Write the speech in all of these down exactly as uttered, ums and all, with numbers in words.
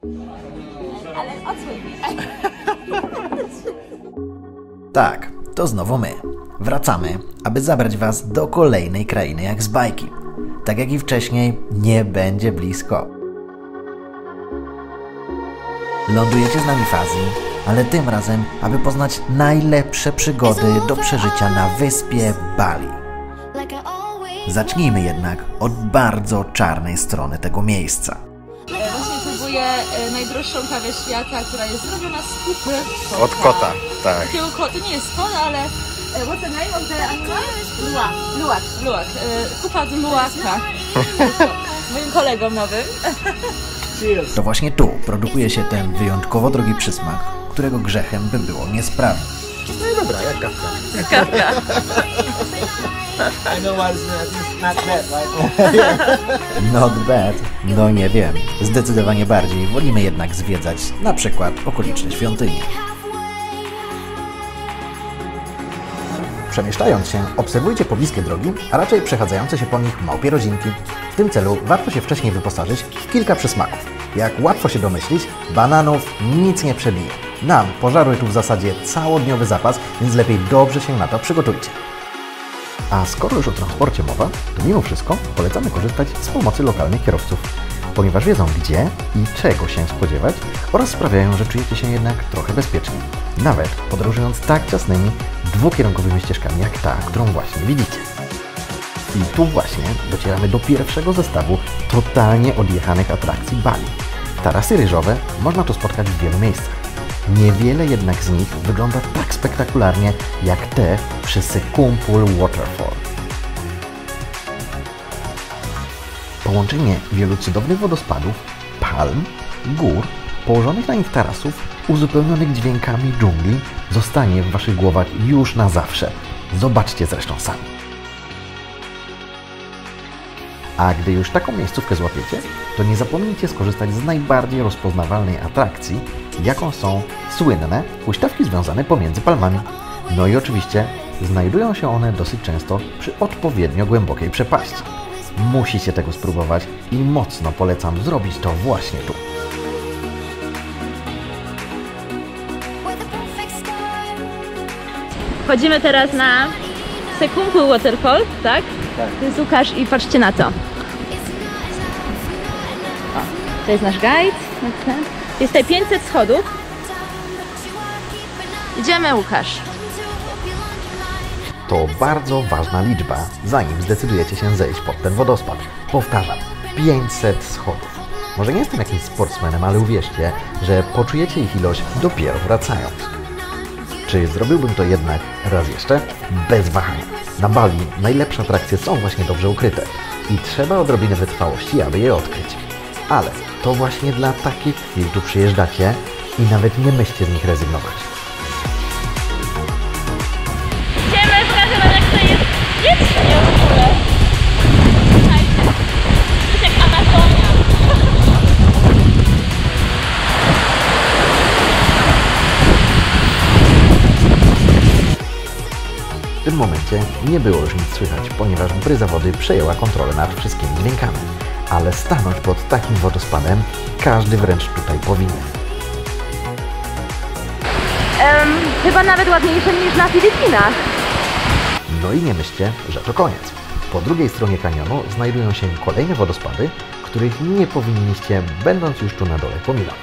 Ale odsłoń. Tak, to znowu my. Wracamy, aby zabrać Was do kolejnej krainy jak z bajki. Tak jak i wcześniej, nie będzie blisko. Lądujecie z nami w Azji, ale tym razem, aby poznać najlepsze przygody do przeżycia na wyspie Bali. Zacznijmy jednak od bardzo czarnej strony tego miejsca. Właśnie próbuję najdroższą kawę świata, która jest zrobiona z kupy kota. Od kota, tak. Takiego kota, to nie jest kot, ale... What's the name of the animal? Luwak. Luwak. Luwak. Kupa z luwaka. Moim kolegom nowym. To właśnie tu produkuje się ten wyjątkowo drogi przysmak, którego grzechem by było nie sprawdzić. No i dobra, jak kawka. Kawka. I know what it's not bad, right? Not bad? No nie wiem. Zdecydowanie bardziej wolimy jednak zwiedzać na przykład okoliczne świątynie. Przemieszczając się, obserwujcie pobliskie drogi, a raczej przechadzające się po nich małpie rodzinki. W tym celu warto się wcześniej wyposażyć w kilka przysmaków. Jak łatwo się domyślić, bananów nic nie przebije. Nam pożarły tu w zasadzie całodniowy zapas, więc lepiej dobrze się na to przygotujcie. A skoro już o transporcie mowa, to mimo wszystko polecamy korzystać z pomocy lokalnych kierowców, ponieważ wiedzą gdzie i czego się spodziewać oraz sprawiają, że czujecie się jednak trochę bezpieczniej. Nawet podróżując tak ciasnymi, dwukierunkowymi ścieżkami jak ta, którą właśnie widzicie. I tu właśnie docieramy do pierwszego zestawu totalnie odjechanych atrakcji Bali. Tarasy ryżowe można tu spotkać w wielu miejscach. Niewiele jednak z nich wygląda tak spektakularnie jak te przy Sekumpul Waterfall. Połączenie wielu cudownych wodospadów, palm, gór, położonych na nich tarasów, uzupełnionych dźwiękami dżungli, zostanie w Waszych głowach już na zawsze. Zobaczcie zresztą sami. A gdy już taką miejscówkę złapiecie, to nie zapomnijcie skorzystać z najbardziej rozpoznawalnej atrakcji, jaką są słynne huśtawki związane pomiędzy palmami. No i oczywiście znajdują się one dosyć często przy odpowiednio głębokiej przepaści. Musicie tego spróbować i mocno polecam zrobić to właśnie tu. Wchodzimy teraz na Sekumpul Waterfall, tak? Tak. To jest Łukasz i patrzcie na to. O, to jest nasz guide. Jest tutaj pięćset schodów. Idziemy, Łukasz. To bardzo ważna liczba, zanim zdecydujecie się zejść pod ten wodospad. Powtarzam, pięćset schodów. Może nie jestem jakimś sportsmenem, ale uwierzcie, że poczujecie ich ilość dopiero wracając. Czy zrobiłbym to jednak raz jeszcze? Bez wahania. Na Bali najlepsze atrakcje są właśnie dobrze ukryte i trzeba odrobinę wytrwałości, aby je odkryć. Ale to właśnie dla takich chwil tu przyjeżdżacie i nawet nie myślcie z nich rezygnować. Idziemy, pokażę wam, jak to jest wiecznie w ogóle. Słuchajcie, to jest jak Amazonia. W tym momencie nie było już nic słychać, ponieważ bryza wody przejęła kontrolę nad wszystkimi dźwiękami. Ale stanąć pod takim wodospadem każdy wręcz tutaj powinien. Um, chyba nawet ładniejsze niż na Filipinach. No i nie myślcie, że to koniec. Po drugiej stronie kanionu znajdują się kolejne wodospady, których nie powinniście, będąc już tu na dole, pominąć.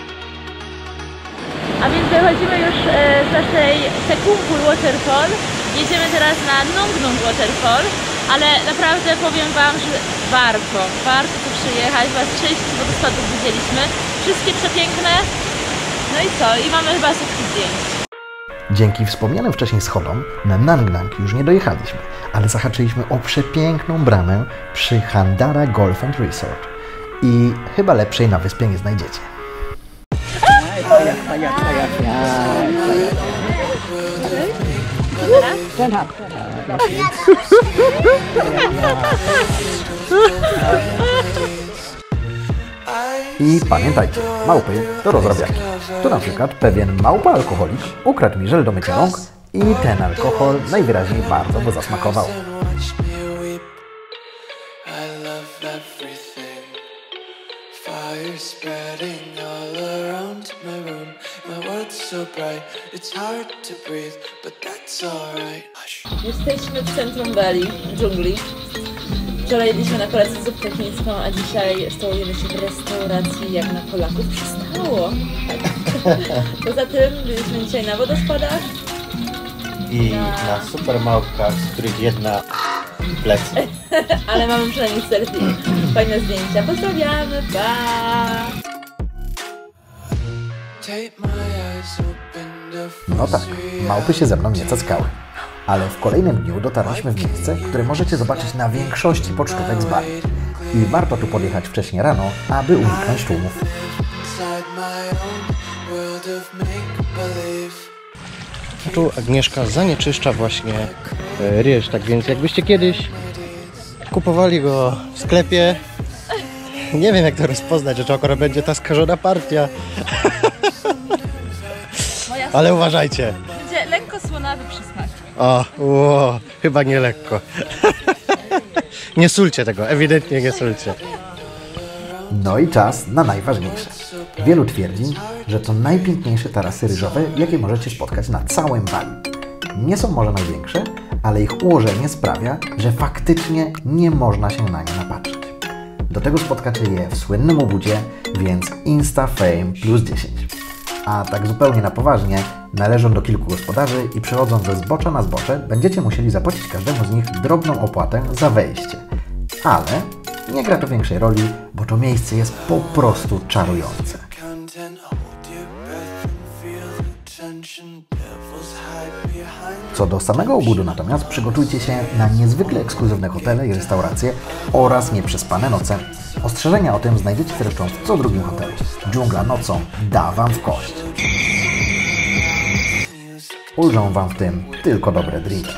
A więc wychodzimy już e, z naszej Sekumpul Waterfall. Jedziemy teraz na Nung Nung Waterfall, ale naprawdę powiem Wam, że warto, warto tu przyjechać. Was sześć wodospadów widzieliśmy, wszystkie przepiękne. No i co? I mamy chyba setki zdjęć. Dzięki wspomnianym wcześniej schodom na Nang Nang już nie dojechaliśmy, ale zahaczyliśmy o przepiękną bramę przy Handara Golf and Resort. I chyba lepszej na wyspie nie znajdziecie. I pamiętajcie, małpy to rozrabiaki. Tu na przykład pewien małpa alkoholik ukradł mi żel do mycia rąk i ten alkohol najwyraźniej bardzo go zasmakował. I love everything. Fire spreading Jesteśmy w centrum Bali, w dżungli. Wczoraj jedliśmy na kolację zupkę chińską, a dzisiaj stołujemy się w restauracji jak na Polaków przystało. Poza tym byliśmy dzisiaj na wodospadach. I Na- na super małpkach, z których jedna plecy. Ale mamy przynajmniej selfie. Fajne zdjęcia. Pozdrawiamy, pa! No tak, małpy się ze mną nie cackały. Ale w kolejnym dniu dotarliśmy w miejsce, które możecie zobaczyć na większości pocztówek z Bali. I warto tu podjechać wcześnie rano, aby uniknąć tłumów. Tu Agnieszka zanieczyszcza właśnie e, ryż, tak więc jakbyście kiedyś kupowali go w sklepie, nie wiem jak to rozpoznać, że to akurat będzie ta skażona partia, Moja ale uważajcie. będzie lekko słonawy przysmak. O, o, chyba nie lekko. Nie sulcie tego, ewidentnie nie sulcie. No i czas na najważniejsze. Wielu twierdzi, że to najpiękniejsze tarasy ryżowe, jakie możecie spotkać na całym Bali. Nie są może największe, ale ich ułożenie sprawia, że faktycznie nie można się na nie napatrzeć. Do tego spotkacie je w słynnym Ubudzie, więc Insta Fame plus dziesięć. A tak zupełnie na poważnie, należą do kilku gospodarzy i przechodząc ze zbocza na zbocze, będziecie musieli zapłacić każdemu z nich drobną opłatę za wejście. Ale nie gra to większej roli, bo to miejsce jest po prostu czarujące. Co do samego Ubudu natomiast, przygotujcie się na niezwykle ekskluzywne hotele i restauracje oraz nieprzespane noce. Ostrzeżenia o tym znajdziecie zresztą w co drugim hotelu. Dżungla nocą da Wam w kość. Ulżą Wam w tym tylko dobre drinki.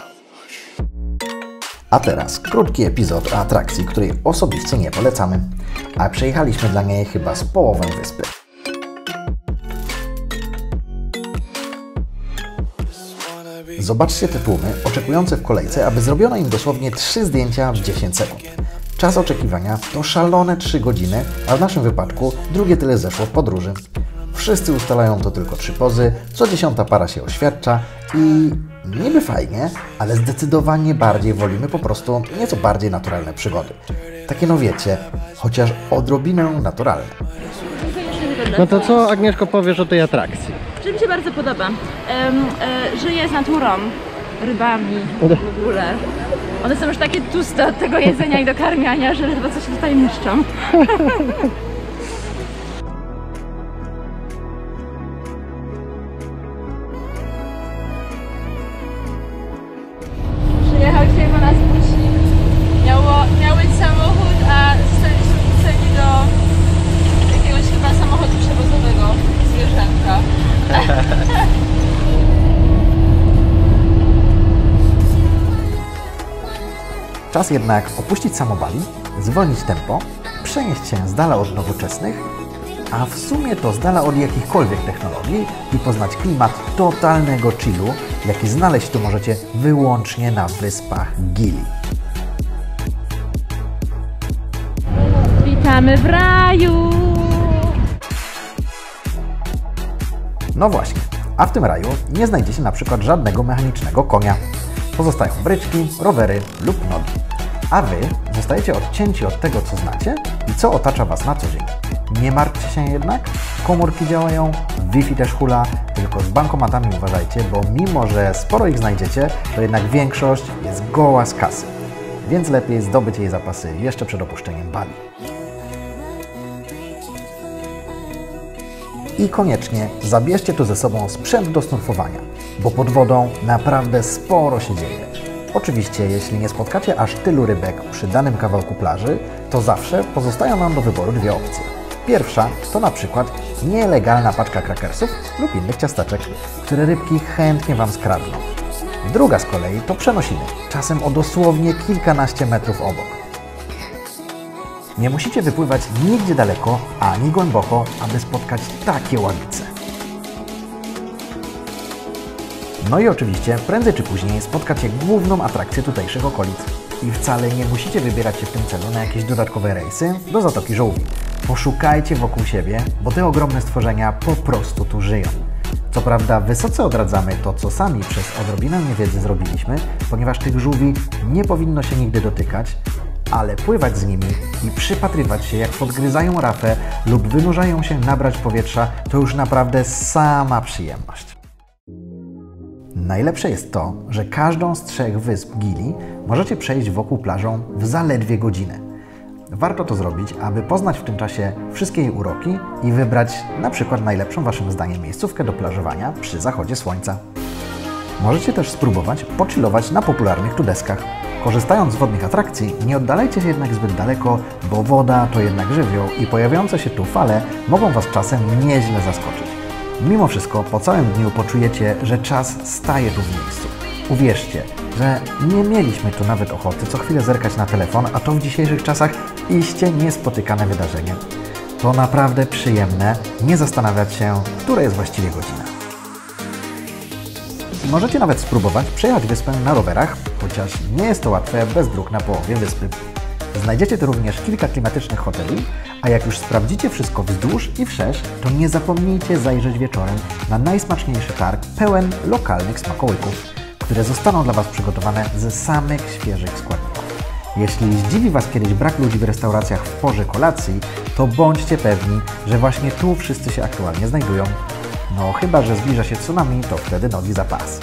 A teraz krótki epizod o atrakcji, której osobiście nie polecamy, a przejechaliśmy dla niej chyba z połowę wyspy. Zobaczcie te tłumy oczekujące w kolejce, aby zrobiono im dosłownie trzy zdjęcia w dziesięć sekund. Czas oczekiwania to szalone trzy godziny, a w naszym wypadku drugie tyle zeszło w podróży. Wszyscy ustalają to tylko trzy pozy, co dziesiąta para się oświadcza i niby fajnie, ale zdecydowanie bardziej wolimy po prostu nieco bardziej naturalne przygody. Takie no wiecie, chociaż odrobinę naturalne. No to co Agnieszko powiesz o tej atrakcji? Czy mi się bardzo podoba. Em, e, żyję z naturą, rybami w ogóle. One są już takie tłuste od tego jedzenia i dokarmiania, że ledwo co się tutaj mieszczą. Przyjechał dzisiaj po nas busi. Miało, miał być samochód, a zostaliśmy wrzuceni do jakiegoś chyba samochodu przewozowego zwierzęta. Czas jednak opuścić samo Bali, zwolnić tempo, przenieść się z dala od nowoczesnych, a w sumie to z dala od jakichkolwiek technologii i poznać klimat totalnego chillu, jaki znaleźć tu możecie wyłącznie na wyspach Gili. Witamy w raju! No właśnie, a w tym raju nie znajdziecie na przykład żadnego mechanicznego konia. Pozostają bryczki, rowery lub nogi. A Wy zostajecie odcięci od tego, co znacie i co otacza Was na co dzień. Nie martwcie się jednak, komórki działają, Wi-Fi też hula, tylko z bankomatami uważajcie, bo mimo, że sporo ich znajdziecie, to jednak większość jest goła z kasy. Więc lepiej zdobyć jej zapasy jeszcze przed opuszczeniem Bali. I koniecznie zabierzcie tu ze sobą sprzęt do surfowania, bo pod wodą naprawdę sporo się dzieje. Oczywiście, jeśli nie spotkacie aż tylu rybek przy danym kawałku plaży, to zawsze pozostają nam do wyboru dwie opcje. Pierwsza to na przykład nielegalna paczka krakersów lub innych ciasteczek, które rybki chętnie Wam skradną. Druga z kolei to przenosiny, czasem o dosłownie kilkanaście metrów obok. Nie musicie wypływać nigdzie daleko, ani głęboko, aby spotkać takie ławice. No i oczywiście prędzej czy później spotkacie główną atrakcję tutejszych okolic. I wcale nie musicie wybierać się w tym celu na jakieś dodatkowe rejsy do Zatoki Żółwi. Poszukajcie wokół siebie, bo te ogromne stworzenia po prostu tu żyją. Co prawda wysoce odradzamy to, co sami przez odrobinę niewiedzy zrobiliśmy, ponieważ tych żółwi nie powinno się nigdy dotykać, ale pływać z nimi i przypatrywać się, jak podgryzają rafę lub wynurzają się nabrać powietrza, to już naprawdę sama przyjemność. Najlepsze jest to, że każdą z trzech wysp Gili możecie przejść wokół plażą w zaledwie godzinę. Warto to zrobić, aby poznać w tym czasie wszystkie jej uroki i wybrać na przykład najlepszą waszym zdaniem miejscówkę do plażowania przy zachodzie słońca. Możecie też spróbować pochillować na popularnych tu deskach. Korzystając z wodnych atrakcji, nie oddalajcie się jednak zbyt daleko, bo woda to jednak żywioł i pojawiające się tu fale mogą was czasem nieźle zaskoczyć. Mimo wszystko po całym dniu poczujecie, że czas staje tu w miejscu. Uwierzcie, że nie mieliśmy tu nawet ochoty co chwilę zerkać na telefon, a to w dzisiejszych czasach iście niespotykane wydarzenie. To naprawdę przyjemne nie zastanawiać się, która jest właściwie godzina. Możecie nawet spróbować przejechać wyspę na rowerach, chociaż nie jest to łatwe bez dróg na połowie wyspy. Znajdziecie tu również kilka klimatycznych hoteli, a jak już sprawdzicie wszystko wzdłuż i wszerz, to nie zapomnijcie zajrzeć wieczorem na najsmaczniejszy targ pełen lokalnych smakołyków, które zostaną dla Was przygotowane ze samych świeżych składników. Jeśli zdziwi Was kiedyś brak ludzi w restauracjach w porze kolacji, to bądźcie pewni, że właśnie tu wszyscy się aktualnie znajdują. No chyba że zbliża się tsunami, to wtedy nogi za pas.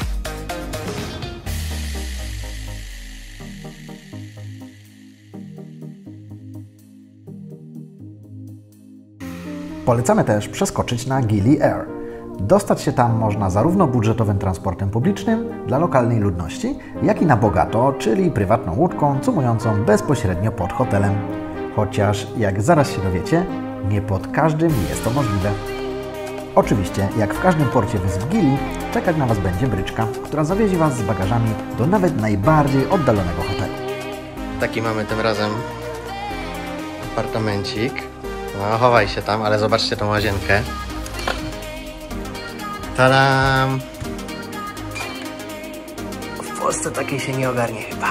Polecamy też przeskoczyć na Gili Air. Dostać się tam można zarówno budżetowym transportem publicznym dla lokalnej ludności, jak i na bogato, czyli prywatną łódką cumującą bezpośrednio pod hotelem. Chociaż, jak zaraz się dowiecie, nie pod każdym jest to możliwe. Oczywiście, jak w każdym porcie wysp Gili, czekać na Was będzie bryczka, która zawiezie Was z bagażami do nawet najbardziej oddalonego hotelu. Taki mamy tym razem apartamencik. No, chowaj się tam, ale zobaczcie tą łazienkę. Tadam! W Polsce takiej się nie ogarnie chyba.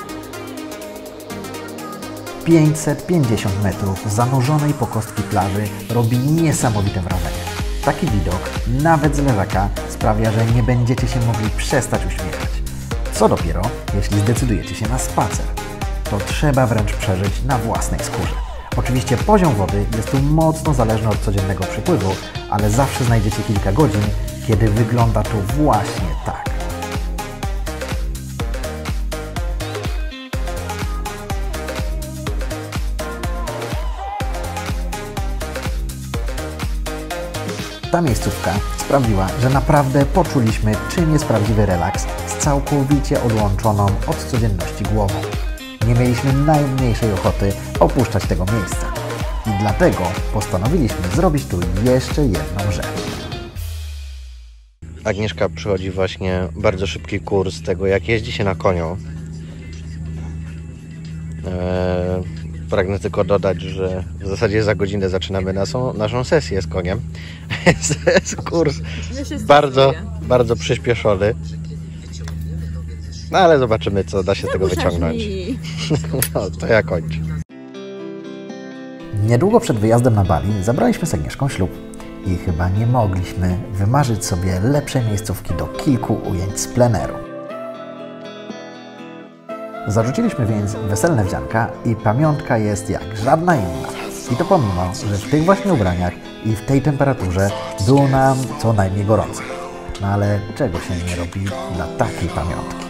pięćset pięćdziesiąt metrów zanurzonej po kostki plaży robi niesamowite wrażenie. Taki widok, nawet z leżaka, sprawia, że nie będziecie się mogli przestać uśmiechać. Co dopiero, jeśli zdecydujecie się na spacer. To trzeba wręcz przeżyć na własnej skórze. Oczywiście poziom wody jest tu mocno zależny od codziennego przypływu, ale zawsze znajdziecie kilka godzin, kiedy wygląda to właśnie tak. Ta miejscówka sprawiła, że naprawdę poczuliśmy, czym jest prawdziwy relaks z całkowicie odłączoną od codzienności głową. Nie mieliśmy najmniejszej ochoty opuszczać tego miejsca. I dlatego postanowiliśmy zrobić tu jeszcze jedną rzecz. Agnieszka przychodzi właśnie bardzo szybki kurs tego, jak jeździ się na koniu. Eee, pragnę tylko dodać, że w zasadzie za godzinę zaczynamy naszą, naszą sesję z koniem. Jest kurs bardzo, bardzo przyspieszony. No ale zobaczymy, co da się z tego wyciągnąć. No, to ja kończę. Niedługo przed wyjazdem na Bali zabraliśmy z Agnieszką ślub i chyba nie mogliśmy wymarzyć sobie lepszej miejscówki do kilku ujęć z pleneru. Zarzuciliśmy więc weselne wdzianka i pamiątka jest jak żadna inna. I to pomimo, że w tych właśnie ubraniach i w tej temperaturze było nam co najmniej gorąco. No ale czego się nie robi dla takiej pamiątki?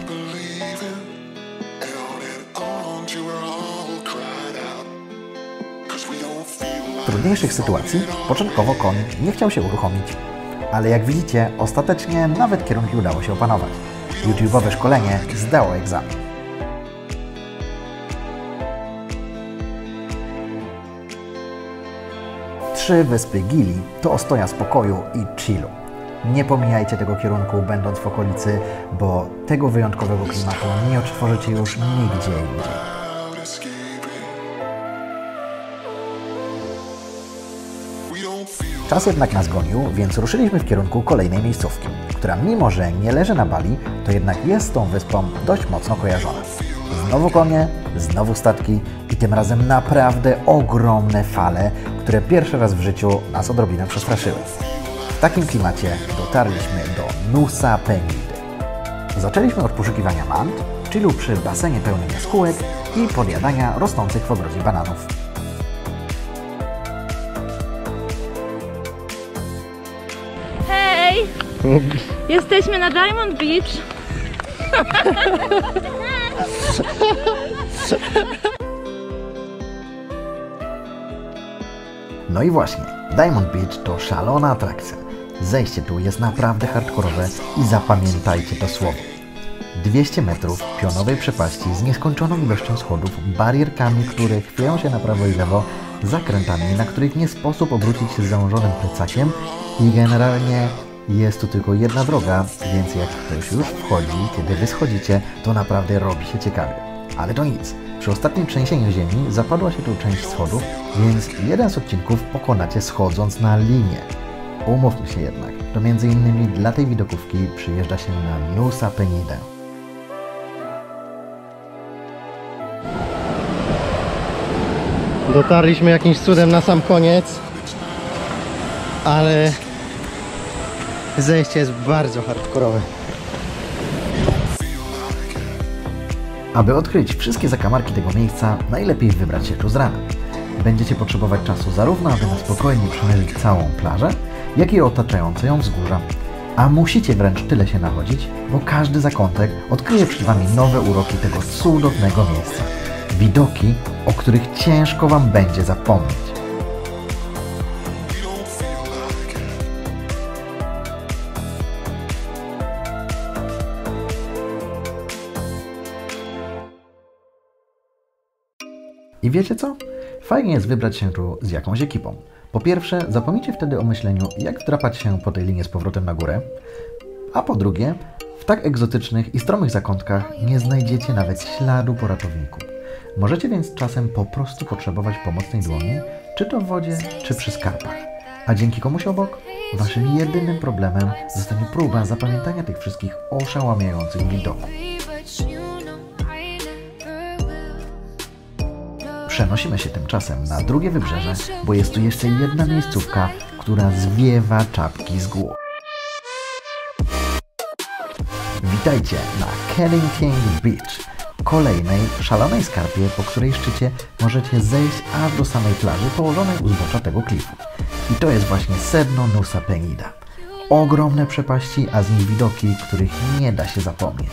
W trudniejszych sytuacji początkowo koń nie chciał się uruchomić. Ale jak widzicie, ostatecznie nawet kierunki udało się opanować. YouTube'owe szkolenie zdało egzamin. Trzy wyspy Gili to ostoja spokoju i chillu. Nie pomijajcie tego kierunku, będąc w okolicy, bo tego wyjątkowego klimatu nie odtworzycie już nigdzie indziej. Czas jednak nas gonił, więc ruszyliśmy w kierunku kolejnej miejscówki, która mimo, że nie leży na Bali, to jednak jest z tą wyspą dość mocno kojarzona. Znowu konie, znowu statki i tym razem naprawdę ogromne fale, które pierwszy raz w życiu nas odrobinę przestraszyły. W takim klimacie dotarliśmy do Nusa Penidy. Zaczęliśmy od poszukiwania mant, chillu przy basenie pełnym jaskółek i podjadania rosnących w ogrodzie bananów. Hej! Jesteśmy na Diamond Beach. No i właśnie, Diamond Beach to szalona atrakcja. Zejście tu jest naprawdę hardkorowe i zapamiętajcie to słowo. dwieście metrów pionowej przepaści z nieskończoną ilością schodów, barierkami, które chwieją się na prawo i lewo, zakrętami, na których nie sposób obrócić się z założonym plecakiem i generalnie jest tu tylko jedna droga, więc jak ktoś już wchodzi, kiedy wy schodzicie, to naprawdę robi się ciekawie. Ale to nic. Przy ostatnim trzęsieniu ziemi zapadła się tu część schodów, więc jeden z odcinków pokonacie schodząc na linię. Umówmy się jednak, to między innymi dla tej widokówki przyjeżdża się na Nusa Penidę. Dotarliśmy jakimś cudem na sam koniec, ale zejście jest bardzo hardkorowe. Aby odkryć wszystkie zakamarki tego miejsca, najlepiej wybrać się tu z rana. Będziecie potrzebować czasu zarówno, aby na spokojnie przemierzyć całą plażę, jak i otaczające ją wzgórza. A musicie wręcz tyle się nachodzić, bo każdy zakątek odkryje przed wami nowe uroki tego cudownego miejsca. Widoki, o których ciężko wam będzie zapomnieć. I wiecie co? Fajnie jest wybrać się tu z jakąś ekipą. Po pierwsze, zapomnijcie wtedy o myśleniu, jak wdrapać się po tej linie z powrotem na górę. A po drugie, w tak egzotycznych i stromych zakątkach nie znajdziecie nawet śladu po ratowniku. Możecie więc czasem po prostu potrzebować pomocnej dłoni, czy to w wodzie, czy przy skarpach. A dzięki komuś obok, waszym jedynym problemem zostanie próba zapamiętania tych wszystkich oszałamiających widoków. Przenosimy się tymczasem na drugie wybrzeże, bo jest tu jeszcze jedna miejscówka, która zwiewa czapki z głów. Witajcie na Kennington Beach, kolejnej szalonej skarpie, po której szczycie możecie zejść aż do samej plaży położonej u zbocza tego klifu. I to jest właśnie sedno Nusa Penida. Ogromne przepaści, a z nich widoki, których nie da się zapomnieć.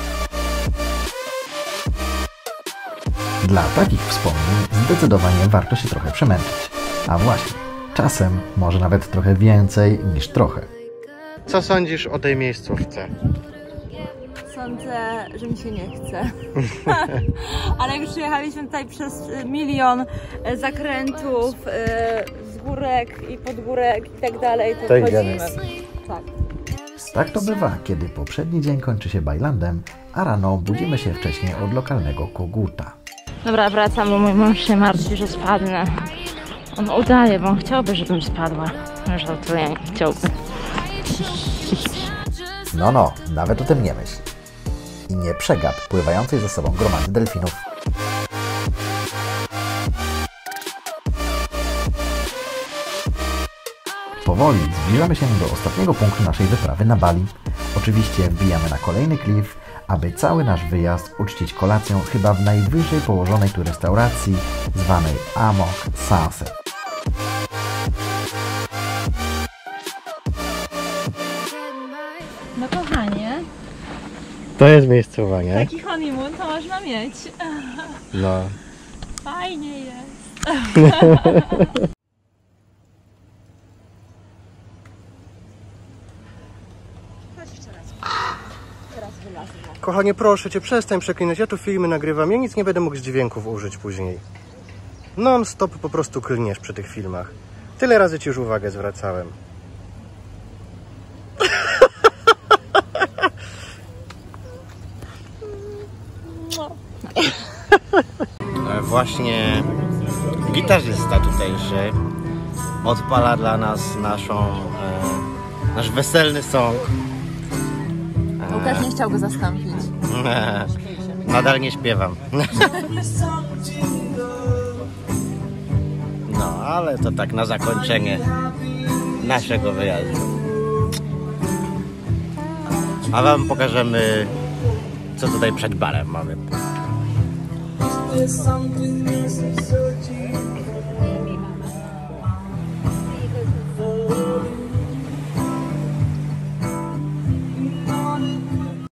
Dla takich wspomnień zdecydowanie warto się trochę przemęczyć. A właśnie, czasem może nawet trochę więcej niż trochę. Co sądzisz o tej miejscówce? Sądzę, że mi się nie chce. Ale jak już jechaliśmy tutaj przez milion zakrętów, wzgórek i podgórek i tak dalej, to, To wchodzimy. idziemy. Tak. Tak to bywa, kiedy poprzedni dzień kończy się bajlandem, a rano budzimy się wcześniej od lokalnego koguta. Dobra, wracam, bo mój mąż się martwi, że spadnę. On udaje, bo on chciałby, żebym spadła. Już to ja nie chciałby. No, no, nawet o tym nie myśl. I nie przegap pływającej ze sobą gromady delfinów. Powoli zbliżamy się do ostatniego punktu naszej wyprawy na Bali. Oczywiście wbijamy na kolejny klif, aby cały nasz wyjazd uczcić kolacją chyba w najwyżej położonej tu restauracji zwanej Amok Sunset. No kochanie, To jest miejscowa, nie? taki honeymoon to można mieć. No. Fajnie jest. Kochanie, proszę cię, przestań przeklinać. Ja tu filmy nagrywam, ja nic nie będę mógł z dźwięków użyć później. Non stop po prostu klniesz przy tych filmach. Tyle razy ci już uwagę zwracałem. Właśnie gitarzysta tutejszy odpala dla nas naszą, e, nasz weselny song. Łukasz nie chciał go zastąpić. Nadal nie śpiewam. No, ale to tak na zakończenie naszego wyjazdu. a wam pokażemy, co tutaj przed barem mamy. There's something necessary.